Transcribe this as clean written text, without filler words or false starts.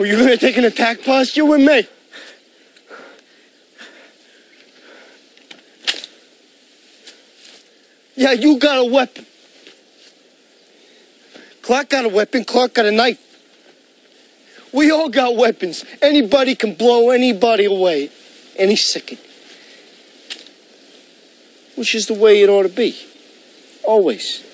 Well, you gonna take an attack posture with me? Yeah, you got a weapon. Clark got a weapon. Clark got a knife. We all got weapons. Anybody can blow anybody away. Any second. Which is the way it ought to be. Always.